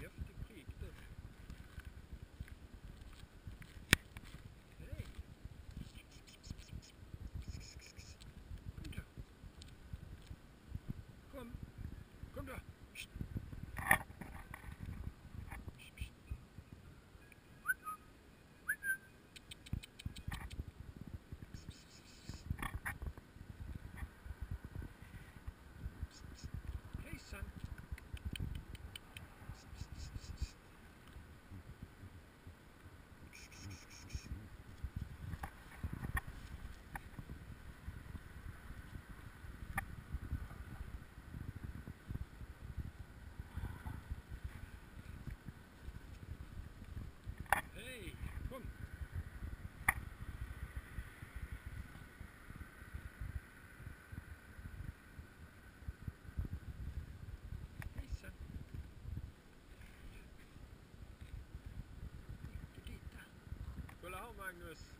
häftig prik du. Hej! Kom då! Kom då! Psst. Hejsan! Hej, kom! Hejsan! Titta! Kolla här Magnus!